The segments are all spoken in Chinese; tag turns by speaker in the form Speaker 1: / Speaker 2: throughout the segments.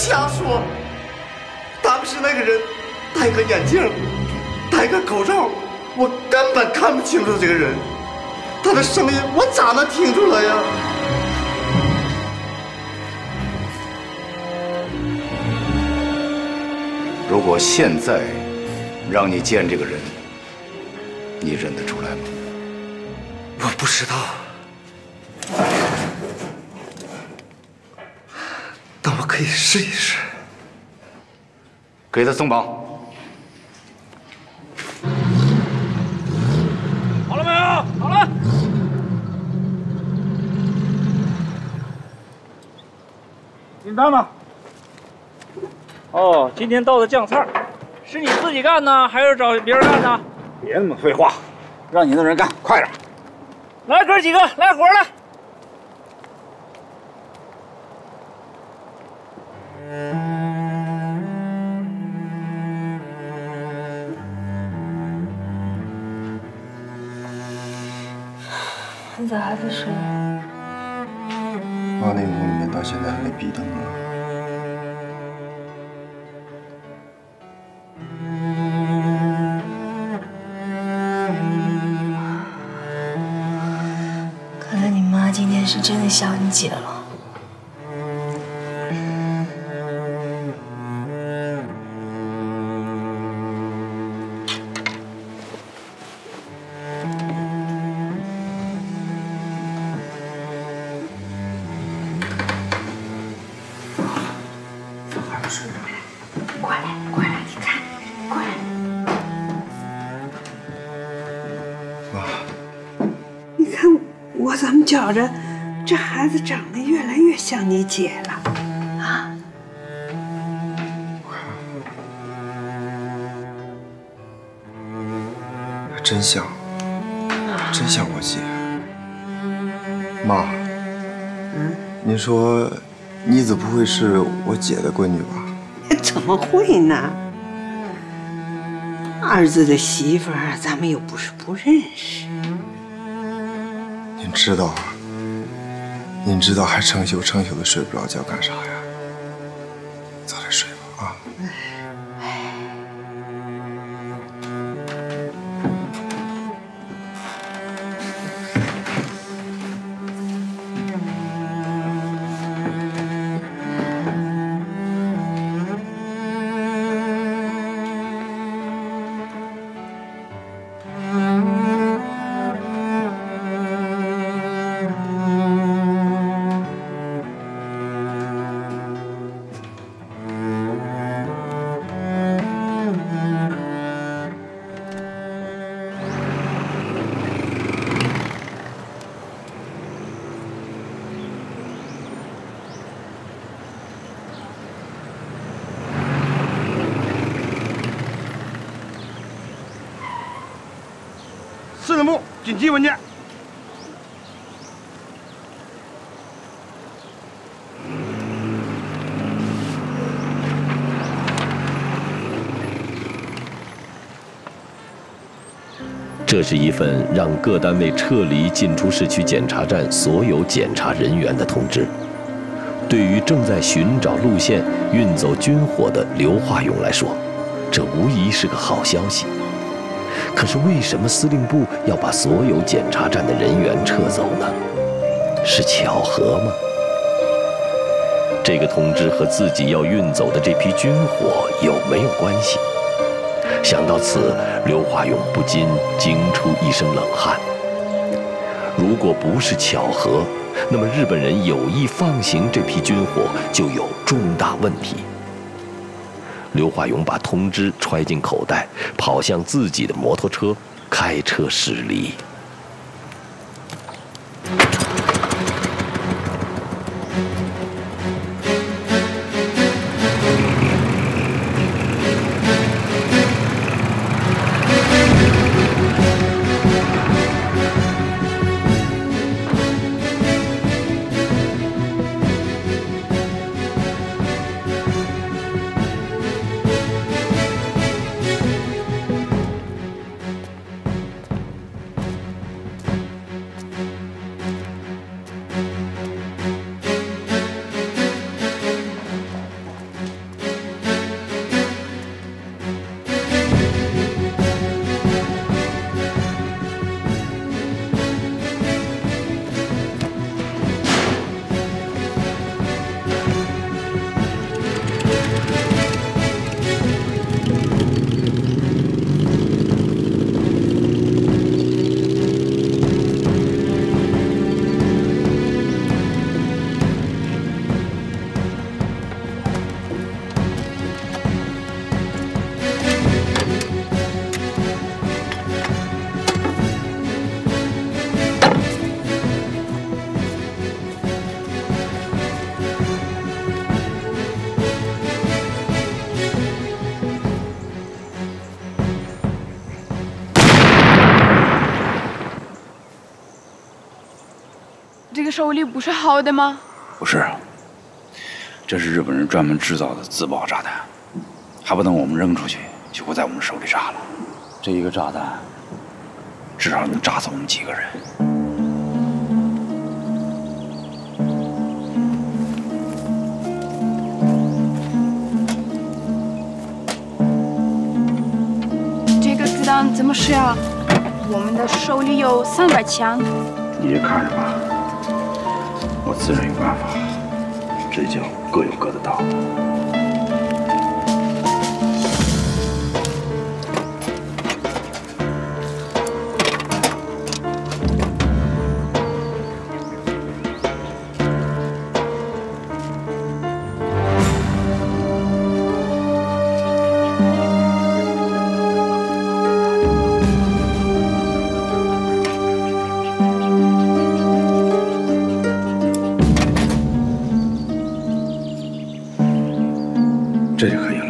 Speaker 1: 瞎说！当时那个人戴个眼镜，戴个口罩，我根本看不清楚这个人。他的声音我咋能听出来呀？
Speaker 2: 如果现在让你见这个人，你认得出来吗？
Speaker 1: 我不知道。 但我可以试一试。
Speaker 2: 给他松绑。
Speaker 3: 好了没有？好了。订单吧。哦，今天到的酱菜，是你自己干呢，还是找别人干呢？
Speaker 4: 别那么废话，让你的人干，快点！
Speaker 3: 来，哥几个，来活来！
Speaker 5: 你咋还不睡？
Speaker 6: 妈那屋里面到现在还没闭灯呢。
Speaker 5: 看来你妈今天是真的想你姐了。
Speaker 7: 我怎么觉着这孩子长得越来越像你姐了啊？
Speaker 6: 真像，真像我姐。妈，您说妮子不会是我姐的闺女吧？
Speaker 7: 怎么会呢？儿子的媳妇儿，咱们又不是不认识。
Speaker 6: 您知道还成宿的睡不着觉干啥呀？早点睡吧啊！
Speaker 4: 司令部紧急文件。
Speaker 8: 这是一份让各单位撤离进出市区检查站所有检查人员的通知。对于正在寻找路线运走军火的刘化勇来说，这无疑是个好消息。可是为什么司令部要把所有检查站的人员撤走呢？是巧合吗？这个通知和自己要运走的这批军火有没有关系？想到此，刘化勇不禁惊出一身冷汗。如果不是巧合，那么日本人有意放行这批军火就有重大问题。刘化勇把通知揣进口袋，跑向自己的摩托车，开车驶离。
Speaker 9: 个手里不是好的吗？
Speaker 4: 不是，这是日本人专门制造的自爆炸弹，还不等我们扔出去，就会在我们手里炸了。这一个炸弹，至少能炸死我们几个人。
Speaker 9: 这个子弹怎么使啊？我们的手里有300枪。
Speaker 4: 你就看着吧，我自然有办法。这叫各有各的道。这就可以了。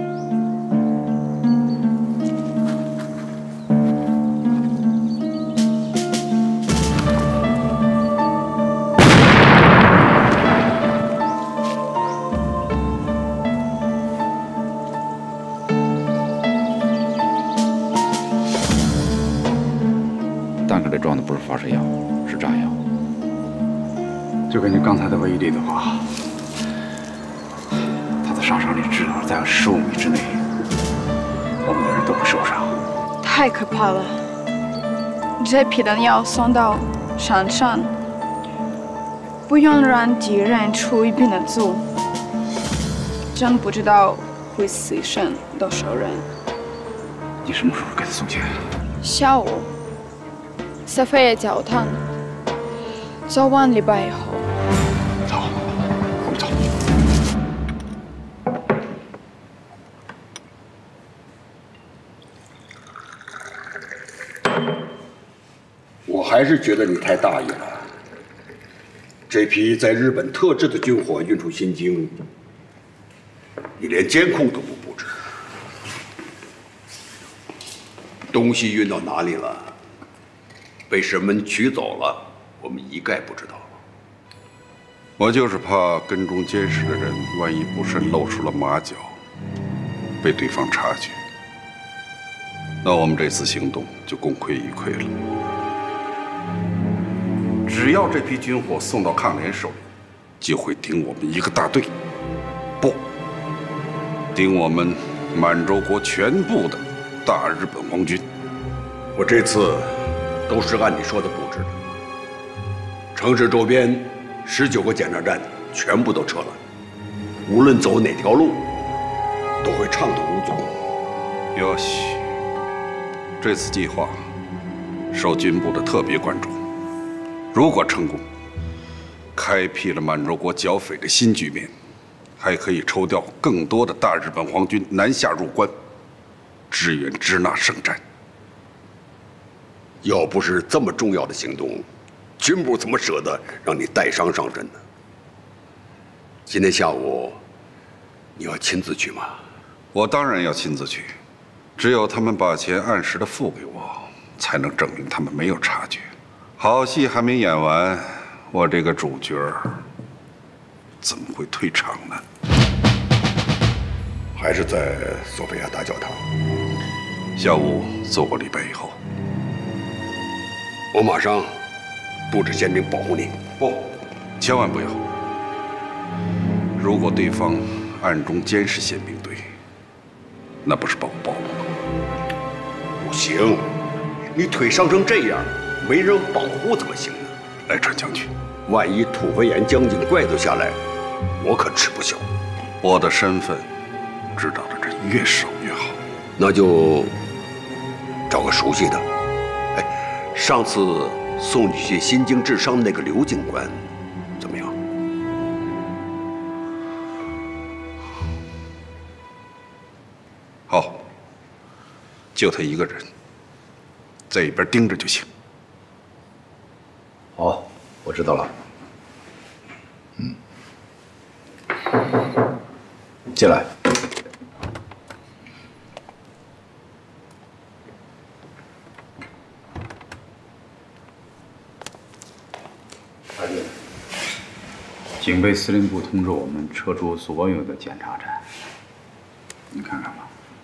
Speaker 4: 弹壳里装的不是发射药，是炸药。就根据刚才的威力的话，杀伤力至少在15米之内，我们的人都会受伤。
Speaker 9: 太可怕了！这批弹药送到山上，不用让敌人出一兵的足，真不知道会牺牲多少人。
Speaker 4: 你什么时候给他送钱？
Speaker 9: 下午，撒菲耶教堂，早晚礼拜以后。
Speaker 4: 走，我们走。
Speaker 10: 我还是觉得你太大意了。这批在日本特制的军火运出新京，你连监控都不布置，东西运到哪里了？被什么人取走了？我们一概不知道。
Speaker 11: 我就是怕跟踪监视的人，万一不慎露出了马脚，被对方察觉，那我们这次行动就功亏一篑了。只要这批军火送到抗联手里，就会顶我们一个大队，不，顶我们满洲国全部的大日本皇军。
Speaker 10: 我这次都是按你说的布置的，城市周边19个检查站全部都撤了，无论走哪条路，都会畅通无阻。
Speaker 11: 哟西，这次计划受军部的特别关注。如果成功，开辟了满洲国剿匪的新局面，还可以抽调更多的大日本皇军南下入关，支援支那圣战。
Speaker 10: 要不是这么重要的行动，军部怎么舍得让你带伤上阵呢？今天下午你要亲自去吗？
Speaker 11: 我当然要亲自去，只有他们把钱按时的付给我，才能证明他们没有察觉。好戏还没演完，我这个主角怎么会退场呢？
Speaker 10: 还是在索菲亚大教堂。
Speaker 11: 下午做过礼拜以后，
Speaker 10: 我马上布置宪兵保护你。
Speaker 11: 不，千万不要。如果对方暗中监视宪兵队，那不是把我暴露了？
Speaker 10: 不行，你腿伤成这样，没人保护怎么行呢？
Speaker 11: 来川将军，
Speaker 10: 万一土肥岩将军怪罪下来，我可吃不消。
Speaker 11: 我的身份知道的人越少越好。
Speaker 10: 那就找个熟悉的。哎，上次送你去新京治伤那个刘警官，怎么样？
Speaker 11: 好，就他一个人，在一边盯着就行。
Speaker 2: 好，我知道了。进来。
Speaker 4: 大军，警备司令部通知我们撤出所有的检查站，你看看吧。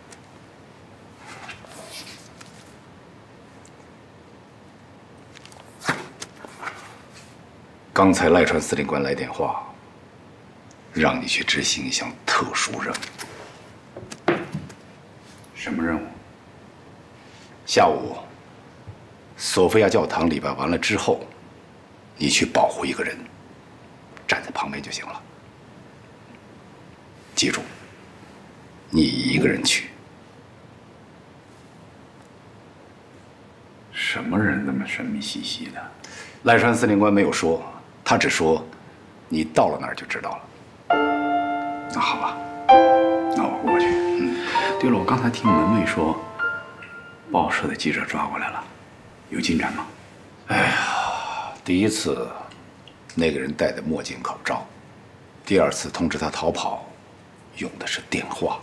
Speaker 2: 刚才赖川司令官来电话，让你去执行一项特殊任务。
Speaker 4: 什么任务？
Speaker 2: 下午，索菲亚教堂礼拜完了之后，你去保护一个人，站在旁边就行了。记住，你一个人去。
Speaker 4: 什么人那么神秘兮兮的？
Speaker 2: 赖川司令官没有说，他只说，你到了那儿就知道了。
Speaker 4: 那好吧，那我过去。对了，我刚才听门卫说，报社的记者抓过来了，有进展吗？
Speaker 2: 哎呀，第一次，那个人戴的墨镜口罩；第二次通知他逃跑，用的是电话。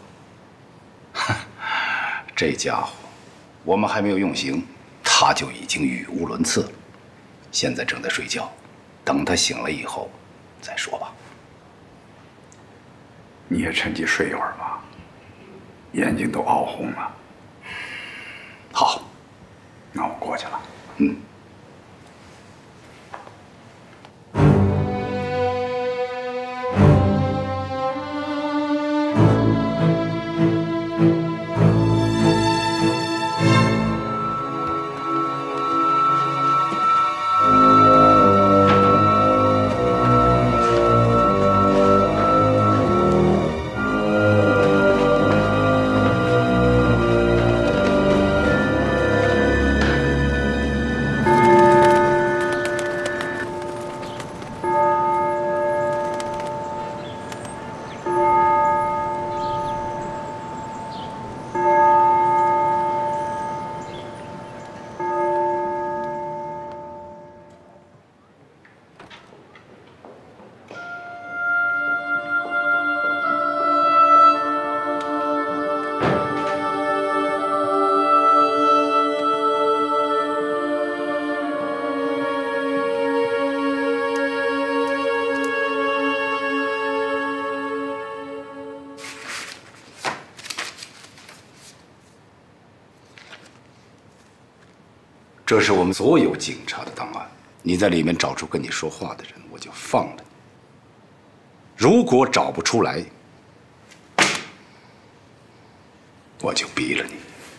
Speaker 2: 这家伙，我们还没有用刑，他就已经语无伦次了。现在正在睡觉，等他醒了以后再说吧。
Speaker 4: 你也趁机睡一会儿吧，眼睛都熬红了。
Speaker 2: 好，
Speaker 4: 那我过去了。
Speaker 2: 这是我们所有警察的档案，你在里面找出跟你说话的人，我就放了你。如果找不出来，我就逼了你。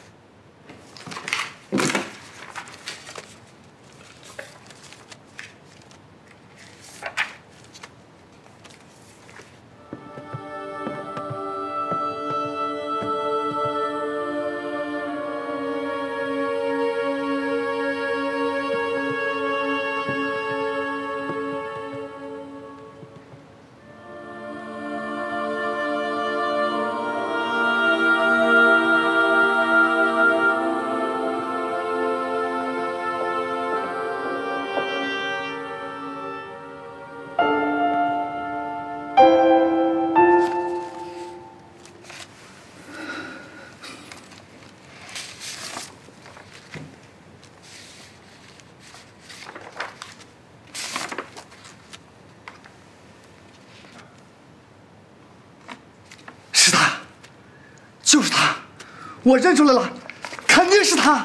Speaker 1: 就是他，我认出来了，肯定是他。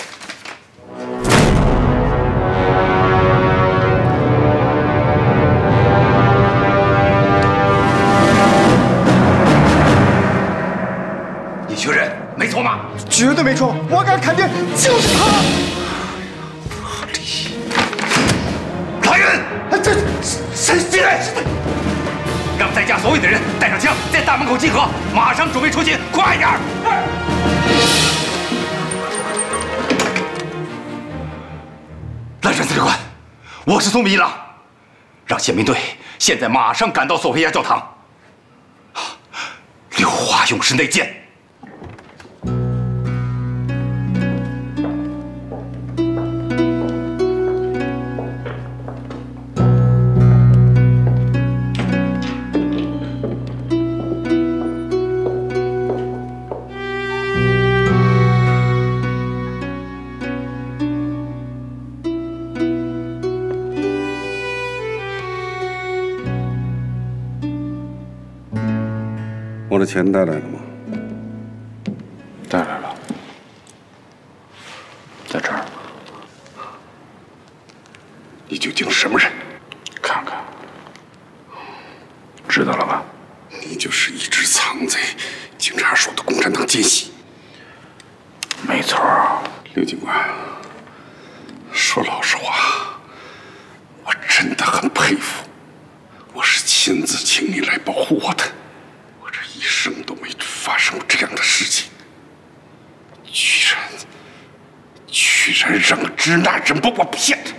Speaker 2: 你确认没错吗？
Speaker 1: 绝对没错，我敢肯定就是他。
Speaker 2: 来人！
Speaker 1: 这谁进来？
Speaker 2: 让在家所有的人带上枪，在大门口集合，马上准备出勤，快点儿！赖川司令官，我是松本一郎，让宪兵队现在马上赶到索菲亚教堂。硫化勇士内奸。
Speaker 11: 的钱带来了吗？
Speaker 4: 带来了，在这儿。
Speaker 11: 你究竟什么人？
Speaker 4: 看看，知道了吧？
Speaker 11: 你就是一只藏在警察署的共产党奸细。
Speaker 4: 没错。
Speaker 11: 刘警官，说老实话，我真的很佩服。我是亲自请你来保护我的，我这一生都没发生过这样的事情，居然让支那人把我骗了。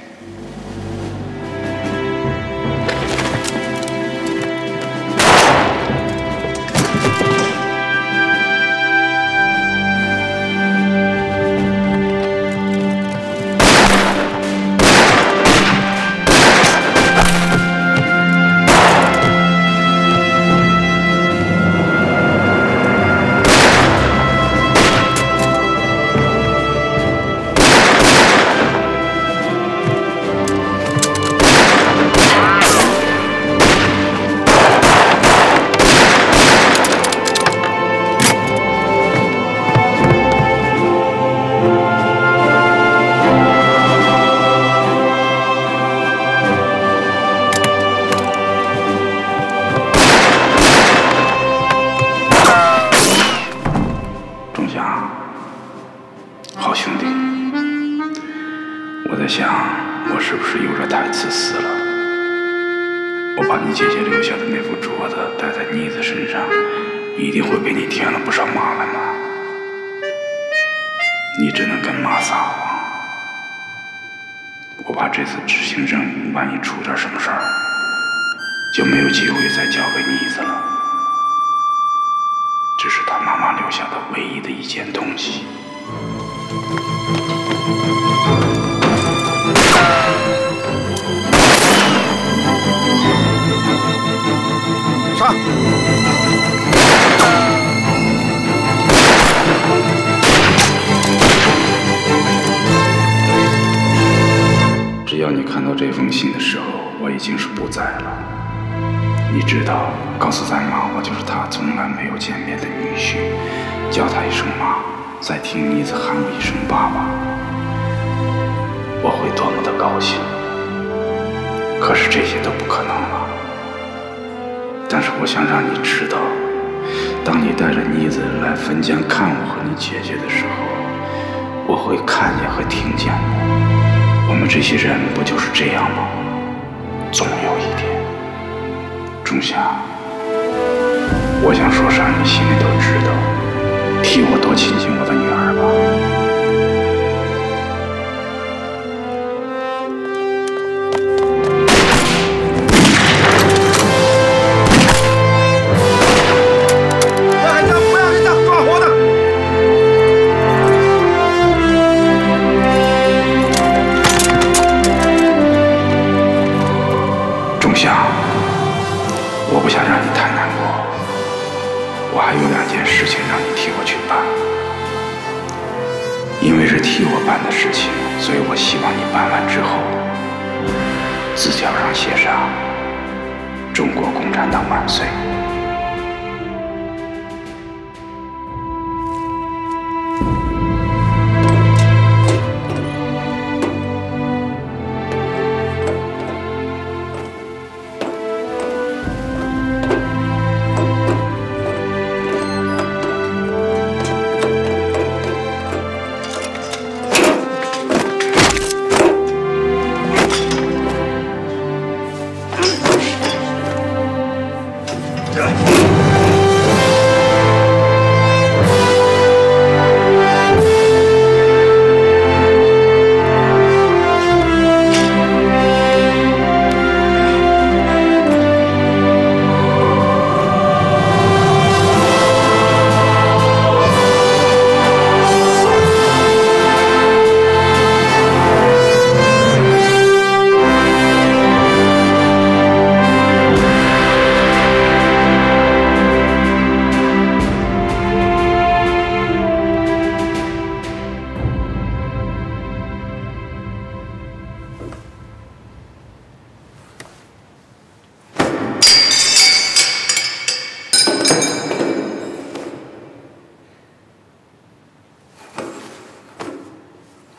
Speaker 4: 只要你看到这封信的时候，我已经是不在了。你知道，告诉咱妈，我就是她从来没有见面的女婿，叫她一声妈，再听妮子喊我一声爸爸，我会多么的高兴。可是这些都不可能了。但是我想让你知道，当你带着妮子来汾江看我和你姐姐的时候，我会看见和听见的。我们这些人不就是这样吗？总有一天，仲夏，我想说啥你心里都知道，替我多亲近我的女儿吧。我不想让你太难过，我还有2件事情让你替我去办。因为是替我办的事情，所以我希望你办完之后，字条上写上“中国共产党万岁”。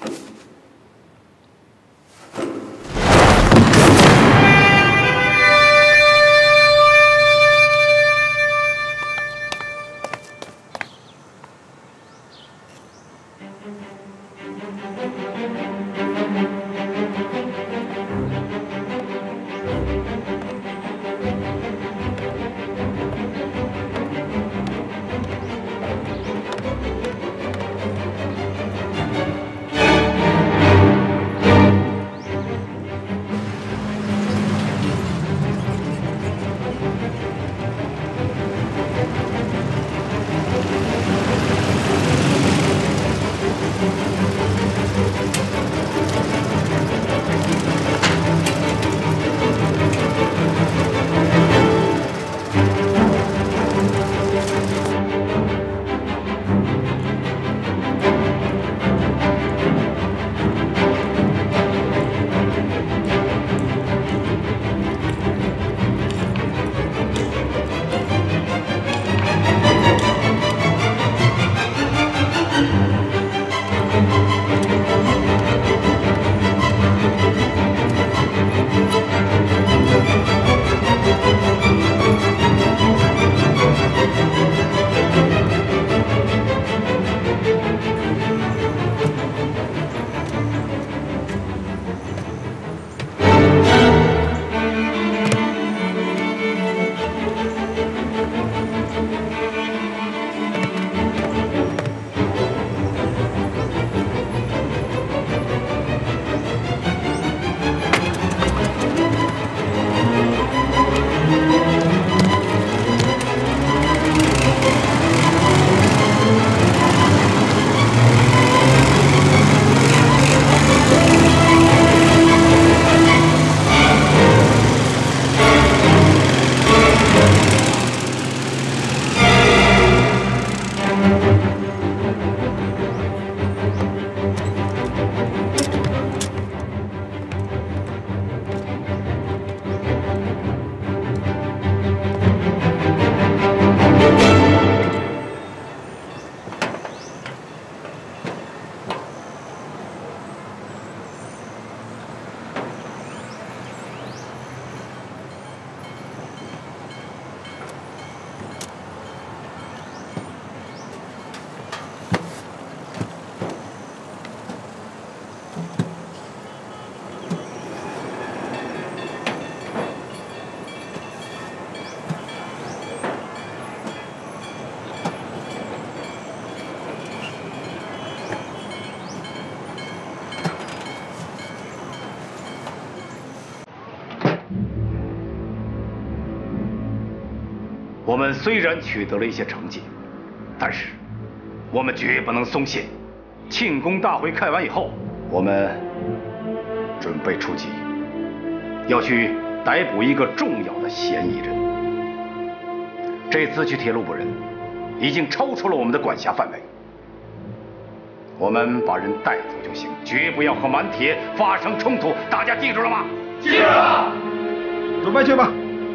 Speaker 2: 我们虽然取得了一些成绩，但是我们绝不能松懈。庆功大会开完以后，我们准备出击，要去逮捕一个重要的嫌疑人。这次去铁路部人已经超出了我们的管辖范围，我们把人带走就行，绝不要和满铁发生冲突。大家记住了吗？
Speaker 12: 记住了。准备去吧。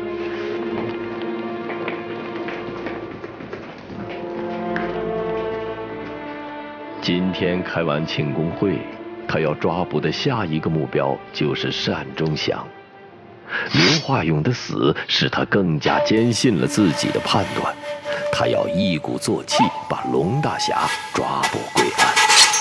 Speaker 8: 今天开完庆功会，他要抓捕的下一个目标就是单忠祥。刘化勇的死使他更加坚信了自己的判断，他要一鼓作气把龙大侠抓捕归案。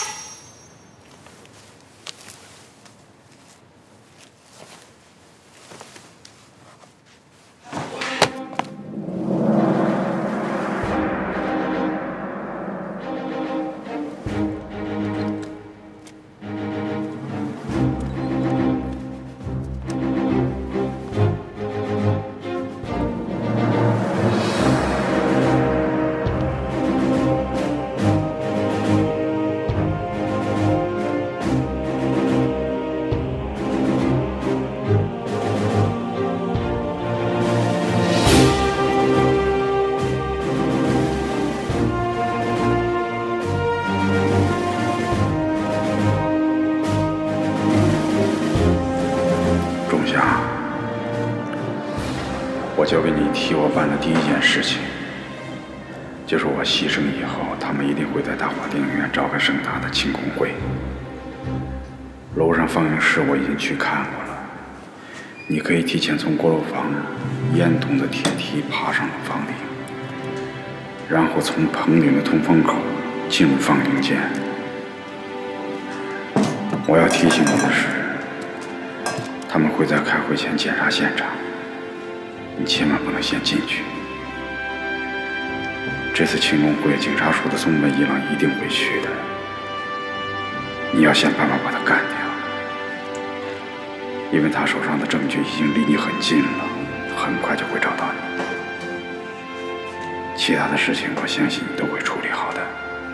Speaker 4: 我交给你替我办的第一件事情，就是我牺牲以后，他们一定会在大华电影院召开盛大的庆功会。 楼上放映室我已经去看过了，你可以提前从锅炉房烟筒的铁梯爬上了房顶，然后从棚顶的通风口进入放映间。我要提醒你的是，他们会在开会前检查现场，你千万不能先进去。这次庆功会，警察说的松本一郎一定会去的，你要想办法把他干掉，因为他手上的证据已经离你很近了，很快就会找到你。其他的事情，我相信你都会处理好的。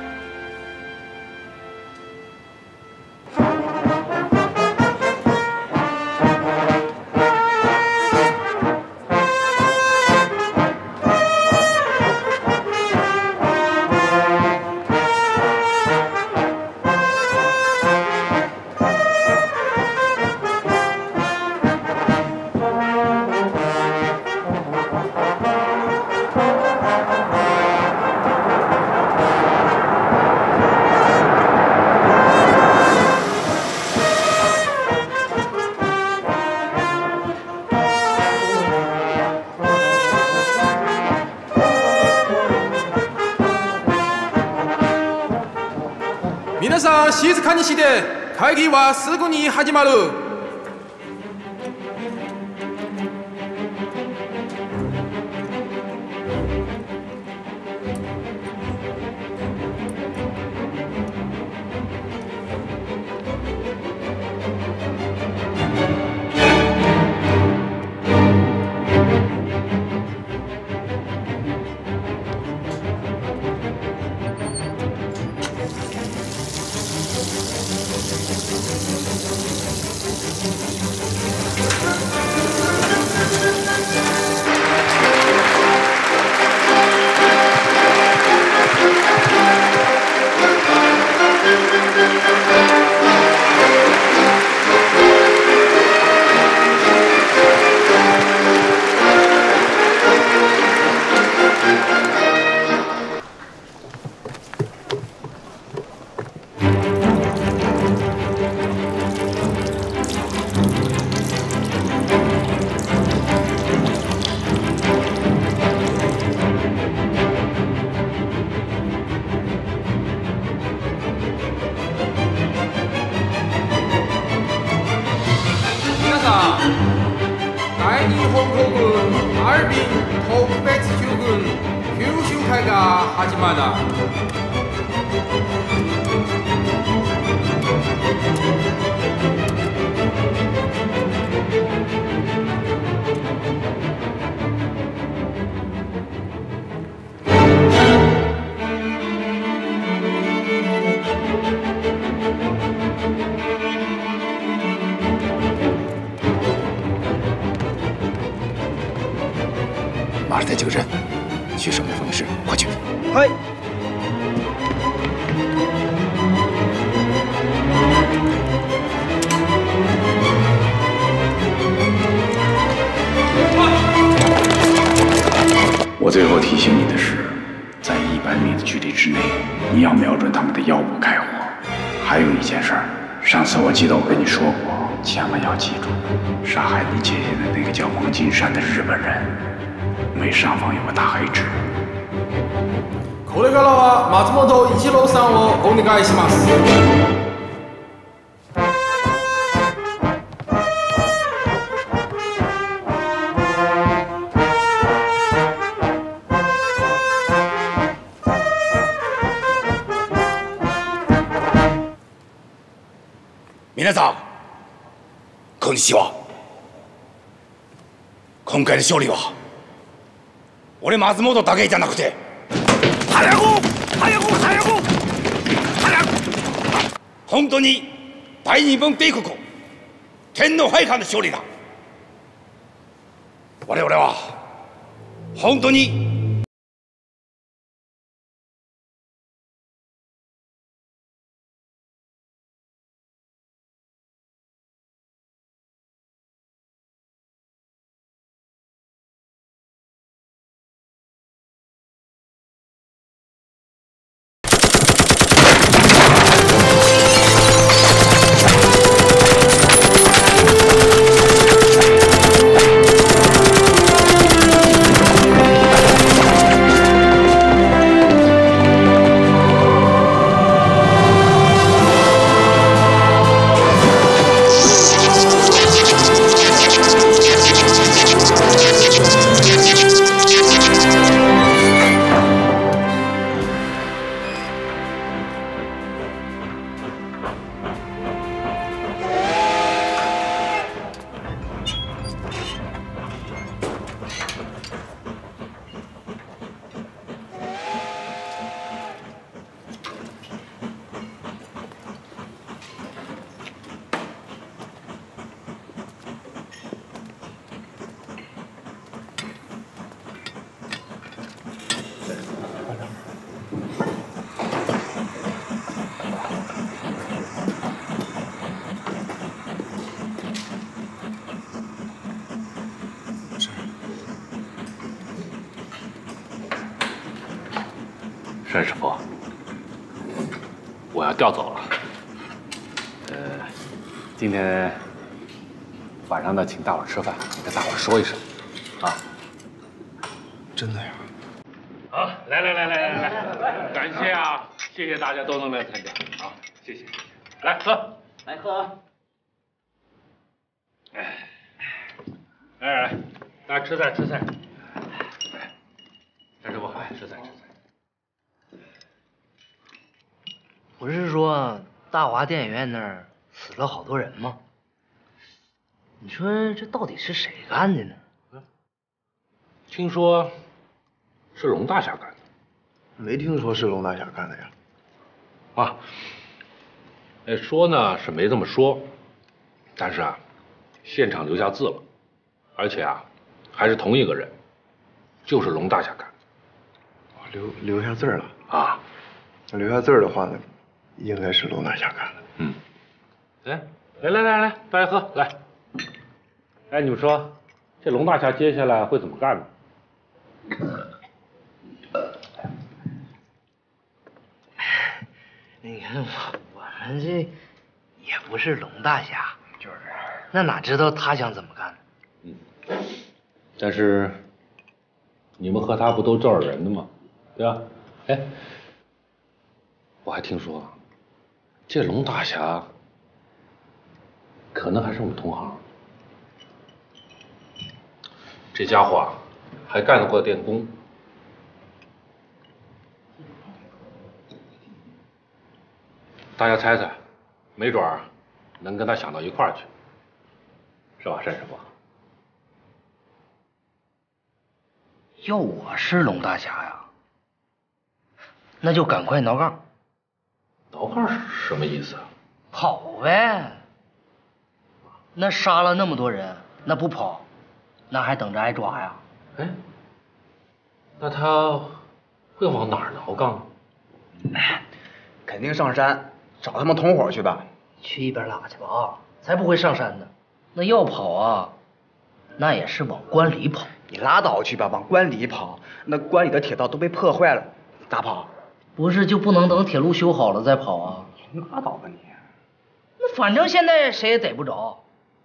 Speaker 13: 皆さん静かにして会議はすぐに始まる。第二本校軍アルビン特別州軍九州会が始まる。
Speaker 4: 马上带几个人去省委放映室，快去！
Speaker 1: 嗨。
Speaker 4: 我最后提醒你的是，在100米的距离之内，你要瞄准他们的腰部开火。还有一件事，上次我记得我跟你说过，千万要记住，杀害你姐姐的那个叫王金山的日本人，眉上方有个大黑痣。
Speaker 13: これからは松本一郎さんをお願いします。
Speaker 2: 皆さん、こんにちは。今回の勝利は俺松本だけじゃなくて早く本当に大日本帝国天皇陛下の勝利だ。我々は本当に沈师傅，我要调走了。今天晚上呢，请大伙儿吃饭，跟大伙儿说一声，啊。
Speaker 6: 真的呀？
Speaker 2: 好，来，感谢啊，谢谢大家都能来参加，啊，谢谢，来喝，
Speaker 3: 来喝。
Speaker 2: 来，大家吃菜。沈师傅，来吃菜。
Speaker 3: 不是说大华电影院那儿死了好多人吗？你说这到底是谁干的呢？
Speaker 2: 听说是龙大侠干的。
Speaker 6: 没听说是龙大侠干的呀。
Speaker 2: 啊，说呢是没这么说，但是啊，现场留下字了，而且啊，还是同一个人，就是龙大侠干的。
Speaker 6: 留下字了
Speaker 2: 啊？
Speaker 6: 留下字的话呢？应该是龙大侠干的。
Speaker 2: 来，大家喝来。哎，你们说，这龙大侠接下来会怎么干呢？
Speaker 3: 你看我们这也不是龙大侠，就是，那哪知道他想怎么干呢？
Speaker 2: 但是你们和他不都这儿人的吗？对吧？哎，我还听说。这龙大侠可能还是我们同行，这家伙啊，还干得过电工。大家猜猜，没准儿能跟他想到一块儿去，是吧，沈师傅？
Speaker 3: 要我是龙大侠呀，那就赶快挠杠。
Speaker 2: 挠杠是什么意思啊？
Speaker 3: 跑呗！那杀了那么多人，那不跑，那还等着挨抓呀？
Speaker 2: 哎，那他会往哪儿挠杠？
Speaker 14: 肯定上山找他们同伙去吧。
Speaker 3: 去一边拉去吧啊！才不会上山呢。那要跑啊，那也是往关里跑。
Speaker 14: 你拉倒去吧，往关里跑，那关里的铁道都被破坏了，咋跑？
Speaker 3: 不是就不能等铁路修好了再跑啊？
Speaker 14: 拉倒吧你！
Speaker 3: 那反正现在谁也逮不着。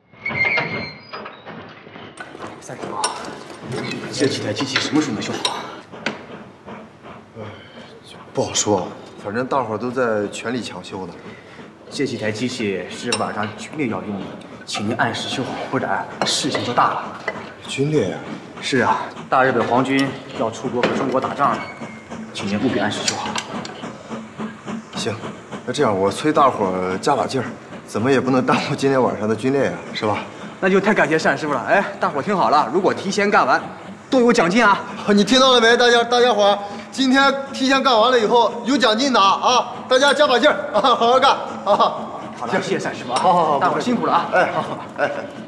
Speaker 14: 三叔啊，这几台机器什么时候能修好？
Speaker 6: 不好说，反正大伙都在全力抢修呢。
Speaker 14: 这几台机器是晚上军烈要用的，请您按时修好，不然事情就大了。
Speaker 6: 军烈呀？
Speaker 14: 是啊，大日本皇军要出国和中国打仗了，请您务必按时修好。
Speaker 6: 行，那这样我催大伙加把劲儿，怎么也不能耽误今天晚上的军练呀，是吧？
Speaker 14: 那就太感谢单师傅了。哎，大伙听好了，如果提前干完，都有奖金啊！
Speaker 6: 你听到了没？大家伙，今天提前干完了以后有奖金拿啊！大家加把劲儿啊，好好干啊！
Speaker 14: 好了，谢谢单师傅啊！
Speaker 6: 好，
Speaker 14: 大伙辛苦了啊！
Speaker 6: 哎，好，哎。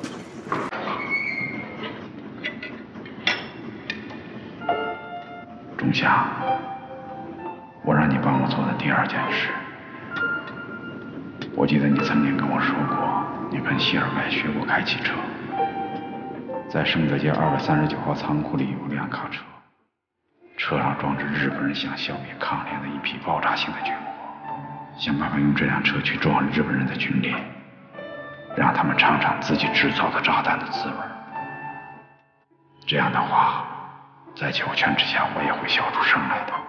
Speaker 4: 仲夏，我让你帮我做的第二件事，我记得你曾经跟我说过，你跟谢尔盖学过开汽车。在圣德街239号仓库里有辆卡车，车上装着日本人想消灭抗联的一批爆炸性的军火，想办法用这辆车去撞日本人的军列，让他们尝尝自己制造的炸弹的滋味。这样的话，在九泉之下，我也会笑出声来的。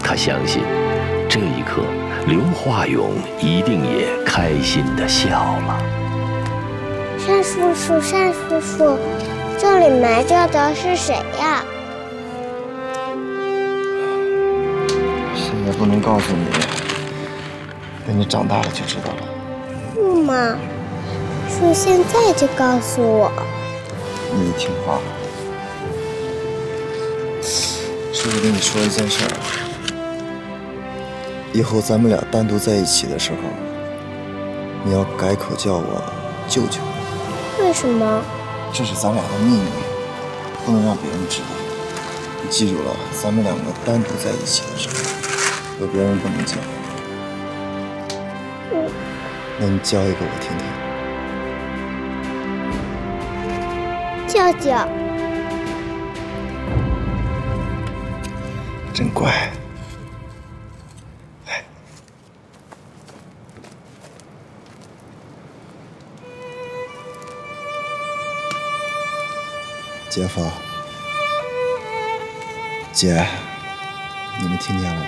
Speaker 8: 他相信，这一刻刘化勇一定也开心地笑了。
Speaker 15: 单叔叔，单叔叔，这里埋着的是谁呀？
Speaker 6: 现在不能告诉你，等你长大了就知道了。
Speaker 15: 不嘛，说现在就告诉我。
Speaker 6: 你听话。叔叔跟你说一件事儿，以后咱们俩单独在一起的时候，你要改口叫我舅舅。
Speaker 15: 为什么？
Speaker 6: 这是咱俩的秘密，不能让别人知道。你记住了，咱们两个单独在一起的时候，有别人不能叫。那你叫一个我听听。
Speaker 15: 舅舅。
Speaker 6: 真乖。姐夫，姐，你们听见了吧？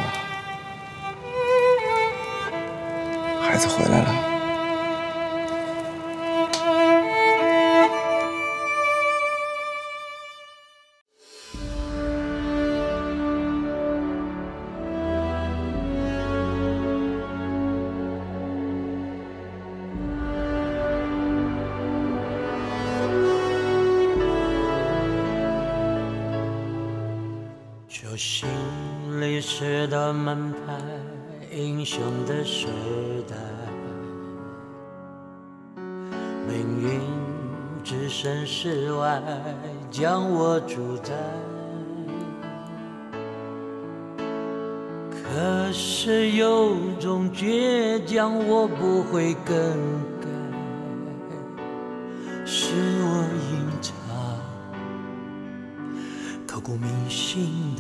Speaker 6: 孩子回来了。
Speaker 16: 就心里是的门牌，英雄的时代，命运置身事外，将我主宰。可是有种倔强我不会更改，是我隐藏刻骨铭心的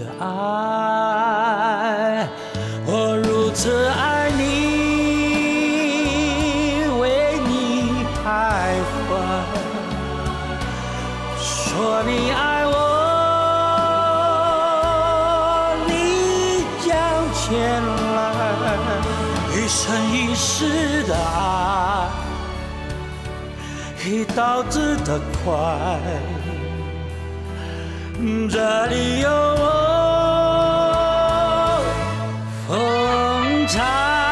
Speaker 16: 爱。我如此爱你，为你徘徊，说你爱我，你将前来，一生一世的爱，一刀子的快。这里有我风采，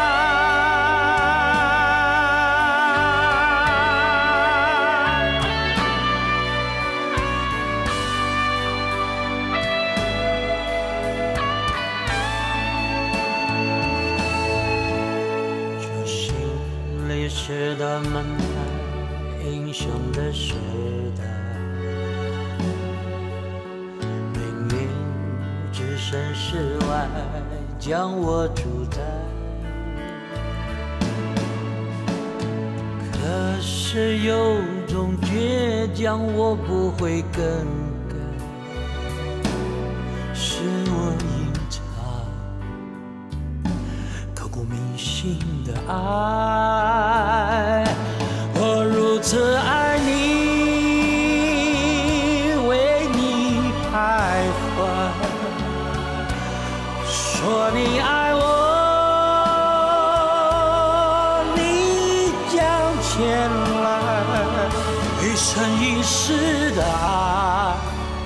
Speaker 16: 这心里是的门牌，英雄的时代，置身事外，将我主宰。可是有种倔强我不会更改，是我隐藏刻骨铭心的爱。我如此爱你，为你徘徊，说你爱我，你将前来，一生一世的爱，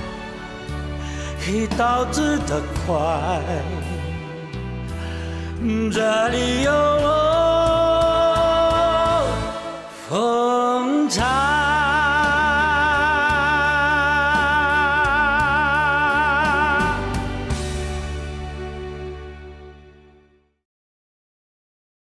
Speaker 16: 一刀子的快。这里有我